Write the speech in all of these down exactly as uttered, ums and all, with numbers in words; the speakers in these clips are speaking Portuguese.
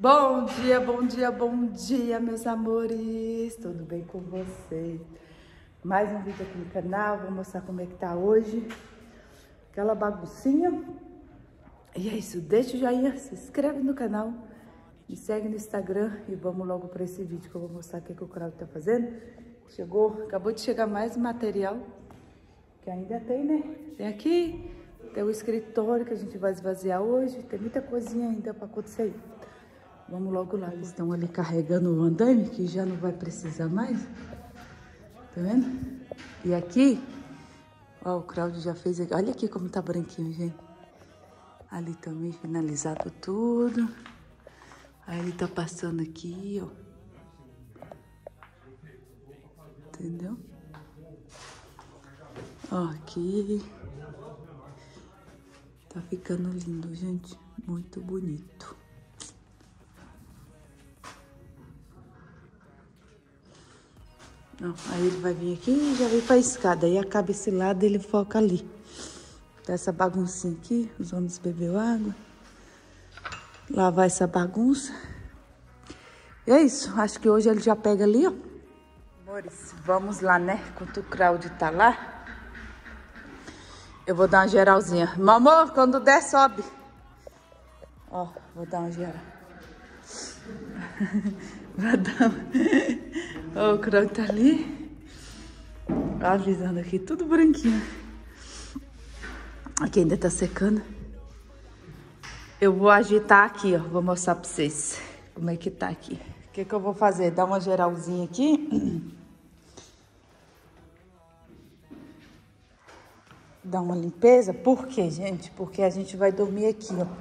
Bom dia, bom dia, bom dia, meus amores. Tudo bem com vocês? Mais um vídeo aqui no canal. Vou mostrar como é que tá hoje. Aquela baguncinha. E é isso. Deixa o joinha, se inscreve no canal, me segue no Instagram e vamos logo para esse vídeo que eu vou mostrar o que, que o Claudio tá fazendo. Chegou, acabou de chegar mais material que ainda tem, né? Tem aqui, tem o escritório que a gente vai esvaziar hoje. Tem muita coisinha ainda para acontecer aí. Vamos logo lá. Eles estão ali carregando o andaime, que já não vai precisar mais. Tá vendo? E aqui, ó, o Claudio já fez aqui. Olha aqui como tá branquinho, gente. Ali também finalizado tudo. Aí ele tá passando aqui, ó. Entendeu? Ó, aqui. Tá ficando lindo, gente. Muito bonito. Ó, aí ele vai vir aqui e já vem pra escada. Aí acaba esse lado e ele foca ali. Essa baguncinha aqui, os homens bebeu água. Lavar essa bagunça. E é isso, acho que hoje ele já pega ali, ó. Amores, vamos lá, né? Enquanto o Claudio tá lá, eu vou dar uma geralzinha. Meu amor, quando der, sobe. Ó, vou dar uma geral. Vou dar uma... Ó, o Claudio tá ali. Ó, avisando aqui, tudo branquinho. Aqui ainda tá secando. Eu vou agitar aqui, ó. Vou mostrar pra vocês como é que tá aqui. O que que eu vou fazer? Dar uma geralzinha aqui. Dar uma limpeza. Por quê, gente? Porque a gente vai dormir aqui, ó.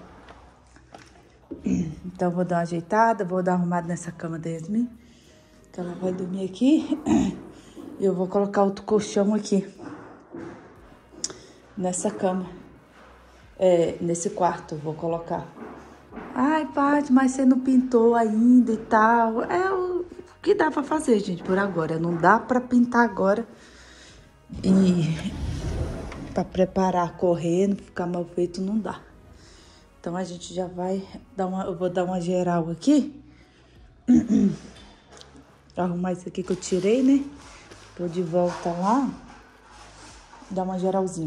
Então, eu vou dar uma ajeitada. Vou dar uma arrumada nessa cama da Yasmin. Que ela vai dormir aqui. E eu vou colocar outro colchão aqui. Nessa cama. É, nesse quarto, eu vou colocar. Ai, Paty, mas você não pintou ainda e tal. É o que dá pra fazer, gente, por agora. Não dá pra pintar agora. E pra preparar, correndo, ficar mal feito, não dá. Então, a gente já vai dar uma... Eu vou dar uma geral aqui. Arrumar isso aqui que eu tirei, né? Tô de volta lá. Dar uma geralzinha.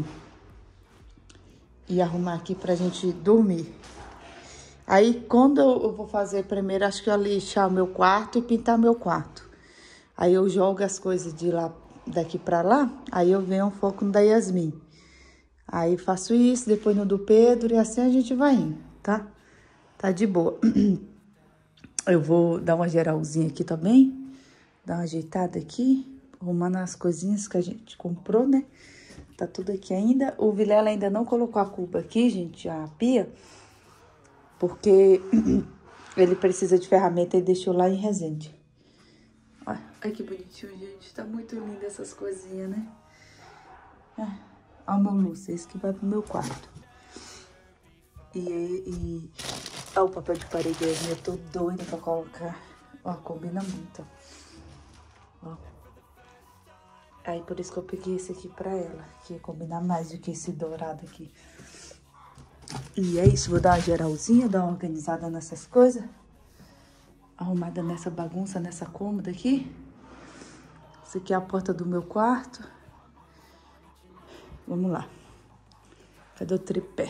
E arrumar aqui pra gente dormir. Aí, quando eu vou fazer primeiro, acho que eu lixar o meu quarto e pintar meu quarto. Aí eu jogo as coisas de lá, daqui pra lá, aí eu venho um foco no da Yasmin. Aí faço isso, depois no do Pedro, e assim a gente vai indo, tá? Tá de boa. Eu vou dar uma geralzinha aqui também, dar uma ajeitada aqui, arrumando as coisinhas que a gente comprou, né? Tá tudo aqui ainda. O Vilela ainda não colocou a cuba aqui, gente, a pia. Porque ele precisa de ferramenta e deixou lá em Resende. Olha, olha que bonitinho, gente. Tá muito lindo essas coisinhas, né? Olha o meu louça, esse que vai pro meu quarto. E, e... Olha o papel de parede, eu tô doida pra colocar. Ó, combina muito, ó. Aí, por isso que eu peguei esse aqui pra ela, que ia combinar mais do que esse dourado aqui. E é isso, vou dar uma geralzinha, dar uma organizada nessas coisas. Arrumada nessa bagunça, nessa cômoda aqui. Essa aqui é a porta do meu quarto. Vamos lá. Cadê o tripé?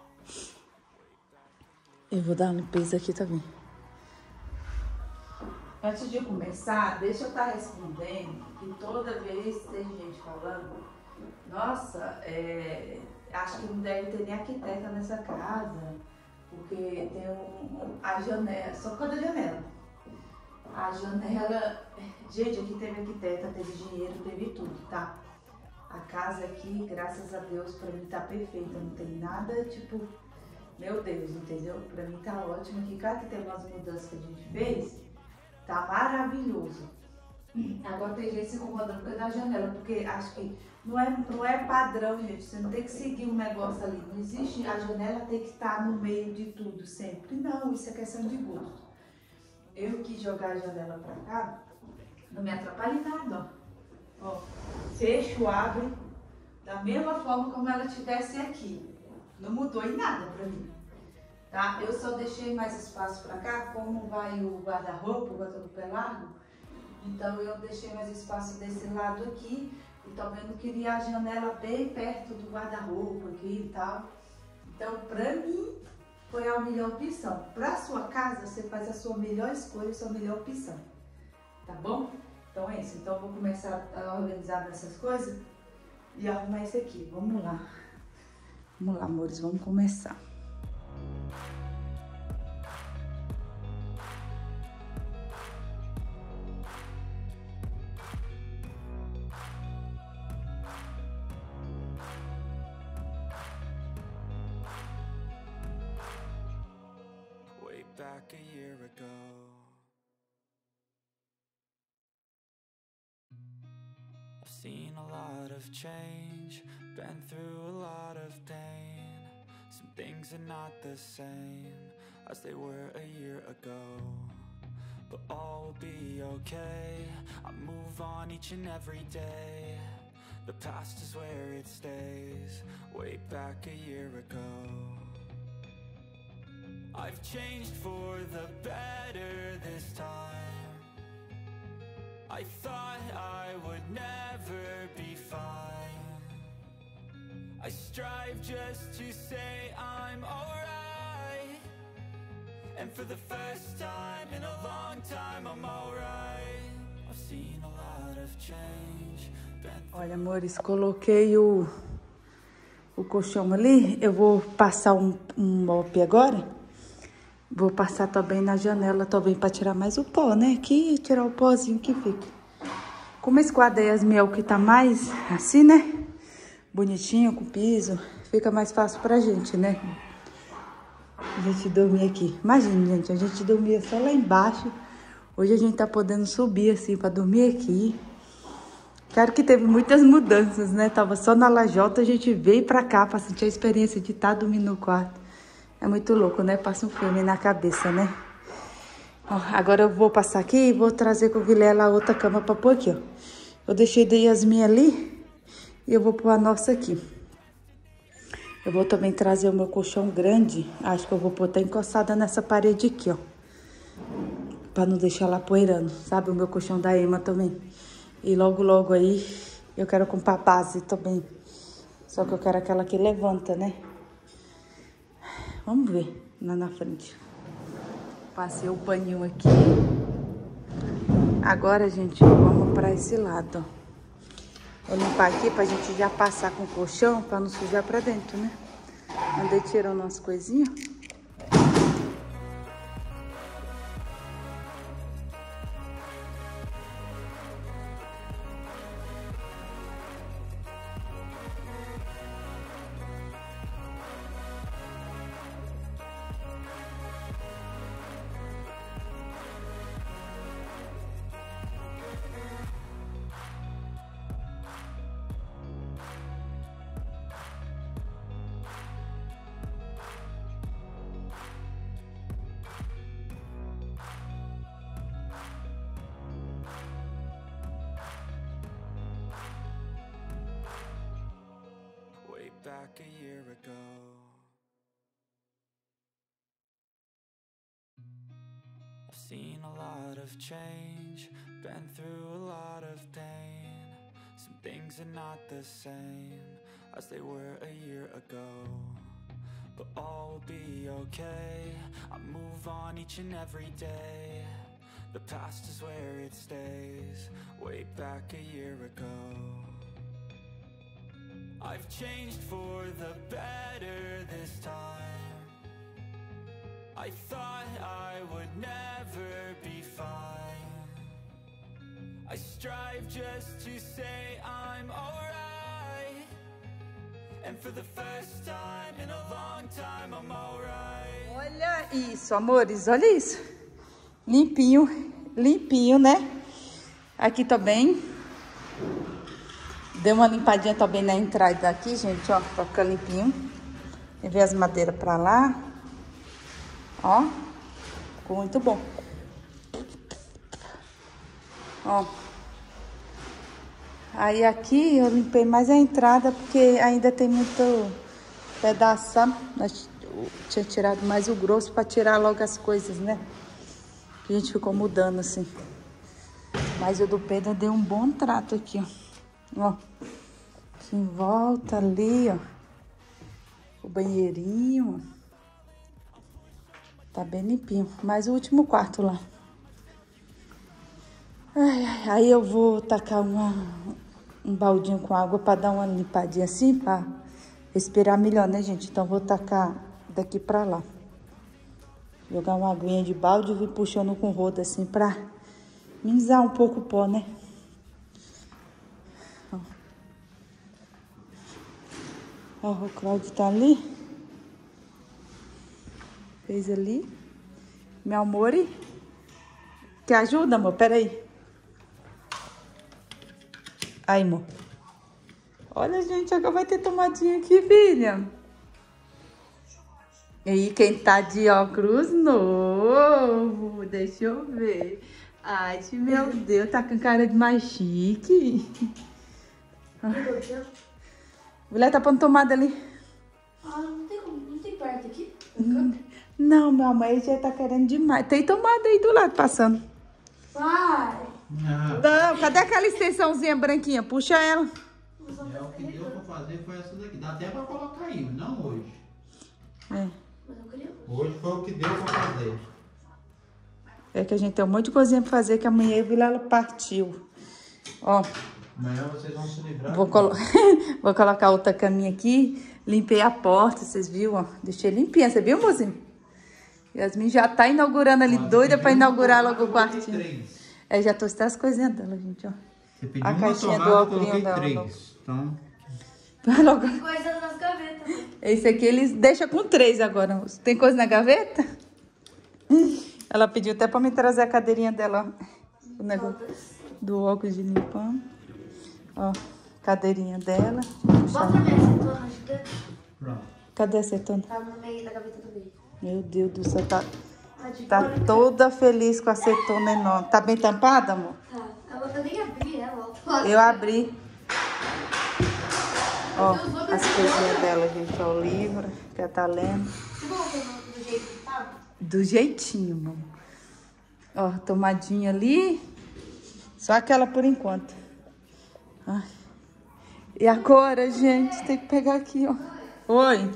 Eu vou dar uma limpeza aqui também. Antes de começar, deixa eu estar respondendo, que toda vez tem gente falando, nossa, é, acho que não deve ter nem arquiteta nessa casa, porque tem um, a janela, só por causa da janela. A janela, gente, aqui teve arquiteta, teve dinheiro, teve tudo, tá? A casa aqui, graças a Deus, pra mim tá perfeita, não tem nada, tipo, meu Deus, entendeu? Pra mim tá ótimo, que cada que tem umas mudanças que a gente fez, tá maravilhoso. Agora tem gente se incomodando por causa da janela, porque acho que não é, não é padrão, gente. Você não tem que seguir um negócio ali. Não existe, a janela tem que estar no meio de tudo sempre. Não, isso é questão de gosto. Eu quis jogar a janela pra cá, não me atrapalha em nada, ó. Ó, fecho, abre, da mesma forma como ela estivesse aqui. Não mudou em nada pra mim. tá? Eu só deixei mais espaço pra cá, como vai o guarda-roupa, o guarda-roupa é largo, então eu deixei mais espaço desse lado aqui, e também não queria a janela bem perto do guarda-roupa aqui e tal. Então, pra mim, foi a melhor opção. Pra sua casa, você faz a sua melhor escolha, a sua melhor opção, tá bom? Então é isso, então eu vou começar a organizar essas coisas e arrumar isso aqui. Vamos lá. Vamos lá, amores, vamos começar. Way back a year ago, I've seen a lot of change, been through a lot of pain. Some things are not the same as they were a year ago, but all will be okay. I move on each and every day. The past is where it stays, way back a year ago. I've changed for the better this time. I thought I would never be fine. I strive just to say I'm alright, and for the first time in a long time I'm alright. I've seen a lot of change. Olha, amores, coloquei o, o colchão ali. Eu vou passar um, um mop agora. Vou passar também na janela também para tirar mais o pó, né? Aqui, tirar o pozinho que fica. Como esse quadro aí, as mel que tá mais assim, né? Bonitinho, com piso. Fica mais fácil pra gente, né? A gente dormir aqui. Imagina, gente, a gente dormia só lá embaixo. Hoje a gente tá podendo subir assim pra dormir aqui. Claro que teve muitas mudanças, né? Tava só na lajota, a gente veio pra cá pra sentir a experiência de estar dormindo no quarto. É muito louco, né? Passa um filme na cabeça, né? Ó, agora eu vou passar aqui e vou trazer com o Vilela a outra cama pra pôr aqui, ó. Eu deixei da Yasmin ali e eu vou pôr a nossa aqui. Eu vou também trazer o meu colchão grande. Acho que eu vou pôr até encostada nessa parede aqui, ó. Pra não deixar ela poeirando, sabe? O meu colchão da Ema também. E logo, logo aí, eu quero comprar base também. Só que eu quero aquela que levanta, né? Vamos ver lá na frente. Passei o paninho aqui. Agora, gente, vamos pra esse lado, ó. Vou limpar aqui pra gente já passar com o colchão, pra não sujar pra dentro, né? Andei tirando umas coisinhas. Back a year ago, I've seen a lot of change, been through a lot of pain. Some things are not the same as they were a year ago, but all will be okay. I move on each and every day. The past is where it stays, way back a year ago. I've changed for the better this time. I thought I would never be fine. I strive just to say I'm alright, and for the first time in a long time I'm alright. Olha isso, amores, olha isso. Limpinho, limpinho, né? Aqui também. Deu uma limpadinha também na entrada aqui, gente, ó, pra ficar limpinho. E ver as madeiras pra lá. Ó, ficou muito bom. Ó. Aí aqui eu limpei mais a entrada, porque ainda tem muito pedaço, sabe? tinha tirado mais o grosso pra tirar logo as coisas, né? A gente ficou mudando assim. Mas o do Pedro deu um bom trato aqui, ó. Ó. Aqui em volta ali, ó. O banheirinho, ó. Tá bem limpinho. Mas o último quarto lá. Ai, ai, aí eu vou tacar uma, um baldinho com água pra dar uma limpadinha assim, pra respirar melhor, né, gente? Então vou tacar daqui pra lá. Jogar uma aguinha de balde e vir puxando com roda assim pra minimizar um pouco o pó, né? Ó, Ó o Cláudio tá ali. Fez ali. Meu amor. Quer ajuda, amor? Pera aí. Aí, amor. Olha, gente, agora vai ter tomadinha aqui, filha. E aí, quem tá de óculos novo? Deixa eu ver. Ai, meu Deus, tá com cara de mais chique. Mulher, tá pondo tomada ali. Ah, não tem como, não tem perto aqui? Hum, não, minha mãe já tá querendo demais. Tem tomada aí do lado, passando. Vai. Não, Não, cadê aquela extensãozinha branquinha? Puxa ela. é o que deu pra fazer foi essa daqui. Dá até pra colocar aí, mas não hoje. É. Mas eu queria. Hoje foi o que deu pra fazer. É que a gente tem um monte de coisinha pra fazer que amanhã eu vi lá, ela partiu. Ó, Amanhã vocês vão se livrar. vou, colo... vou colocar outra caminha aqui. Limpei a porta, vocês viram, ó. Deixei limpinha, você viu, mozinho? Yasmin já tá inaugurando ali, Mas doida você pra pediu inaugurar uma logo o tomada, eu coloquei quartinho. três. É, já tô até as coisinhas dela, gente, ó. Você pediu A uma caixinha do tomada, eu óculos coloquei dela, três. Então, Vai logo. Tem coisa nas gavetas. Esse aqui eles deixam com três agora. moço. Tem coisa na gaveta? Ela pediu até pra me trazer a cadeirinha dela, ó. O negócio do óculos de limpar. Ó, cadeirinha dela. Bota a minha acetona gigante. pronto. Cadê a acetona? Tá no meio da gaveta do meio. Meu Deus do céu, tá, Tá de tá fora. toda feliz com a acetona enorme. Tá bem tampada, amor? Tá. Eu, eu nem abri ela. ó. Eu abri. Ó, as coisinhas dela, gente. Ó, o livro que ela tá lendo. Você colocou do jeito que tava? Do jeitinho, amor. Ó, tomadinha ali. Só aquela por enquanto. Ai. E agora, gente, tem que pegar aqui, ó. Oi.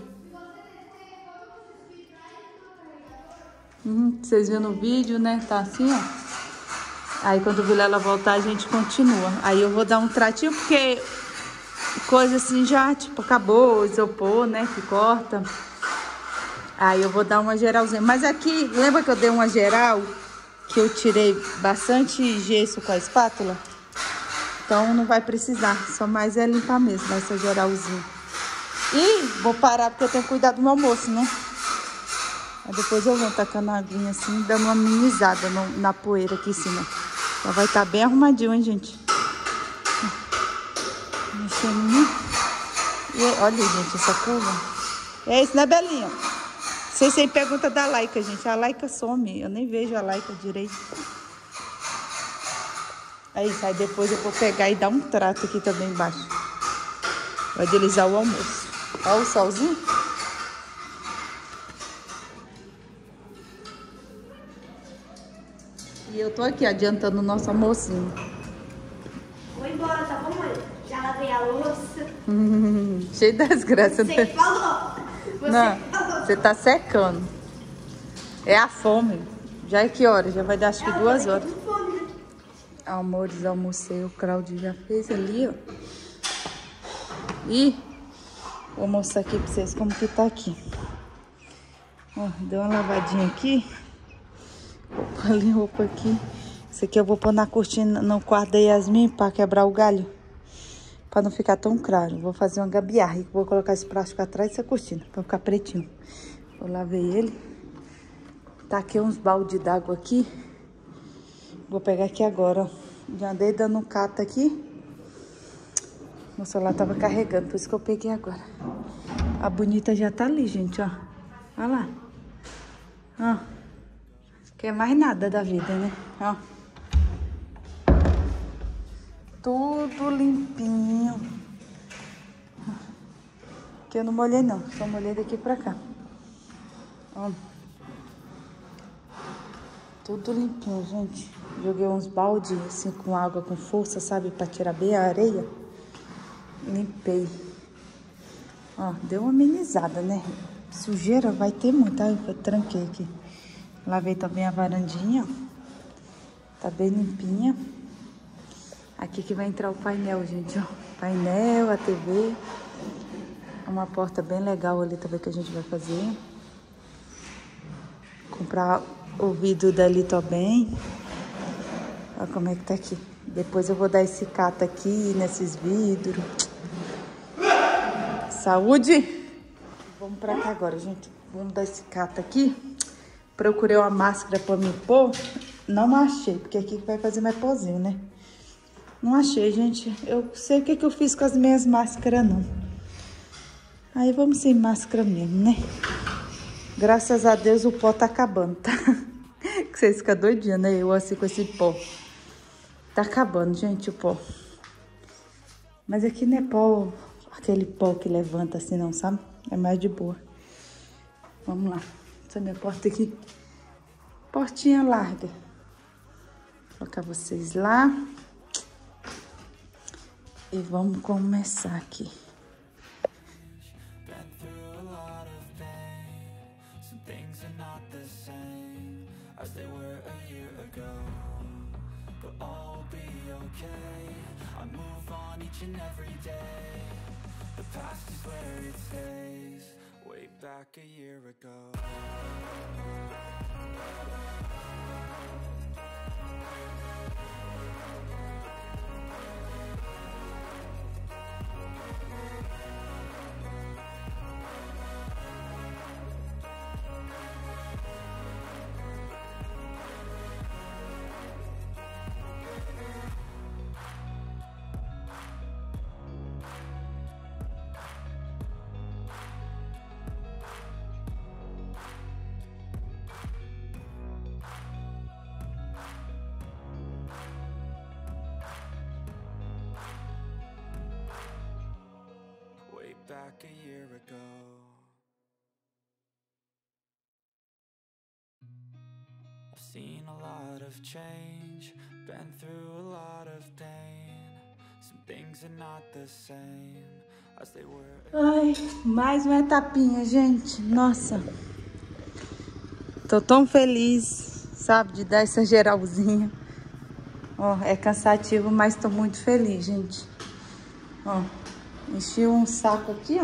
Uhum, vocês viram no vídeo, né? Tá assim, ó. Aí quando o Vilela voltar, a gente continua. Aí eu vou dar um tratinho, porque coisa assim já, tipo, acabou, isopor, né? Que corta. Aí eu vou dar uma geralzinha. Mas aqui, lembra que eu dei uma geral? Que eu tirei bastante gesso com a espátula? Então não vai precisar. Só mais é limpar mesmo, essa geralzinha. E vou parar porque eu tenho que cuidar do meu almoço, né? Aí depois eu vou tacando a aguinha assim, dando uma minimizada no, na poeira aqui em cima. Já vai estar bem arrumadinho, hein, gente? Mexendo. E olha, gente, essa curva. É isso, né, Belinha? Vocês sempre perguntam da Laika, gente. A Laika some. Eu nem vejo a Laika direito. É isso. Aí depois eu vou pegar e dar um trato aqui também embaixo. Vai agilizar o almoço. Olha o solzinho. E eu tô aqui adiantando o nosso almocinho. Vou embora, tá bom, mãe? Já lavei a louça. Cheio das graças. Você né? falou. Você Não, falou. você tá secando. É a fome. Já é que hora? Já vai dar acho que duas Eu horas. tô com fome, né? Amores, almocei. O Claudio já fez ali, ó. E vou mostrar aqui pra vocês como que tá aqui. Ó, deu uma lavadinha aqui. Roupa ali, roupa aqui. Isso aqui eu vou pôr na cortina, no quarto da Yasmin pra quebrar o galho. Pra não ficar tão claro. Vou fazer uma gambiarra. Vou colocar esse plástico atrás dessa cortina pra ficar pretinho. Eu lavei ele. Taquei uns baldes d'água aqui. Vou pegar aqui agora, ó. Já andei dando um cato aqui. Meu celular tava carregando, por isso que eu peguei agora. A bonita já tá ali, gente, ó. Olha lá. Ó. Quer mais nada da vida, né? Ó. Tudo limpinho. Aqui eu não molhei, não. Só molhei daqui pra cá. Ó. Tudo limpinho, gente. Joguei uns baldes assim com água com força, sabe? Pra tirar bem a areia. Limpei. Ó, deu uma amenizada, né? Sujeira vai ter muita. Ai, eu tranquei aqui. Lavei também a varandinha, ó. Tá bem limpinha. Aqui que vai entrar o painel, gente, ó. Painel, a T V. Uma porta bem legal ali também que a gente vai fazer. Comprar o vidro dali também. Olha como é que tá aqui. Depois eu vou dar esse cata aqui nesses vidros. Saúde! Vamos pra cá agora, gente. Vamos dar esse cata aqui. Procurei uma máscara pra me pôr. Não achei, porque aqui vai fazer mais pozinho, né? Não achei, gente. Eu sei o que, que eu fiz com as minhas máscaras, não. Aí vamos sem máscara mesmo, né? Graças a Deus o pó tá acabando, tá? Que vocês ficam doidinhos, né? Eu assim com esse pó. Tá acabando, gente, o pó. Mas aqui não é pó, aquele pó que levanta assim, não, sabe? É mais de boa. Vamos lá. Essa minha porta aqui. Portinha larga. Vou colocar vocês lá. E vamos começar aqui. Back a year ago. Back a year ago. I've seen a lot of change, been through a lot of pain. Some things are not the same as they were. Ai, mais uma etapinha, gente. Nossa. Tô tão feliz, sabe, de dar essa geralzinha. Ó, é cansativo, mas tô muito feliz, gente. Ó. Enchi um saco aqui, ó.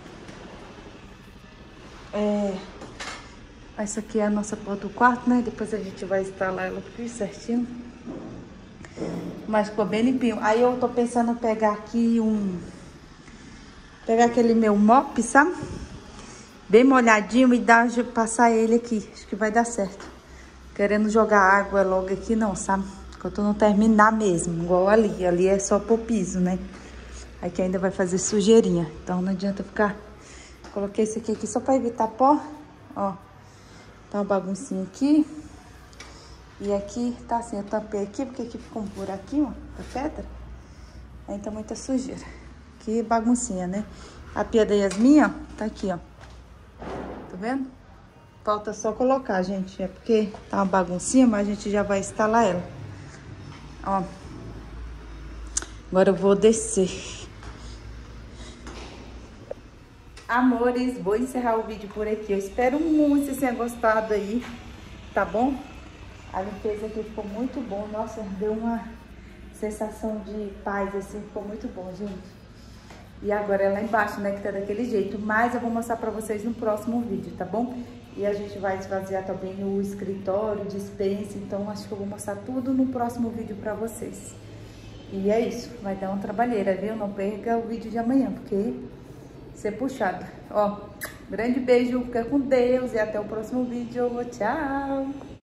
É... Essa aqui é a nossa porta do quarto, né? Depois a gente vai instalar ela aqui certinho. Mas ficou bem limpinho. Aí eu tô pensando em pegar aqui um... Pegar aquele meu mop, sabe? Bem molhadinho e dar, passar ele aqui. Acho que vai dar certo. Querendo jogar água logo aqui não, sabe? Enquanto não terminar mesmo. Igual ali. Ali é só pôr piso, né? Aqui ainda vai fazer sujeirinha. Então não adianta ficar... Coloquei esse aqui, aqui só pra evitar pó. Ó. Tá uma baguncinha aqui. E aqui tá assim, eu tampei aqui, porque aqui ficou um buraquinho, ó, da pedra. Aí tá muita sujeira. Que baguncinha, né? A pia da Yasmin, ó, tá aqui, ó. Tá vendo? Falta só colocar, gente. É porque tá uma baguncinha, mas a gente já vai instalar ela. Ó. Agora eu vou descer. Amores, vou encerrar o vídeo por aqui. Eu espero muito que vocês tenham gostado aí, tá bom? A limpeza aqui ficou muito bom. Nossa, deu uma sensação de paz, assim, ficou muito bom, gente. E agora é lá embaixo, né, que tá daquele jeito. Mas eu vou mostrar pra vocês no próximo vídeo, tá bom? E a gente vai esvaziar também o escritório, dispensa. Então, acho que eu vou mostrar tudo no próximo vídeo pra vocês. E é isso, vai dar uma trabalheira, viu? Não perca o vídeo de amanhã, porque... ser puxado. Ó, grande beijo, fica com Deus e até o próximo vídeo. Tchau!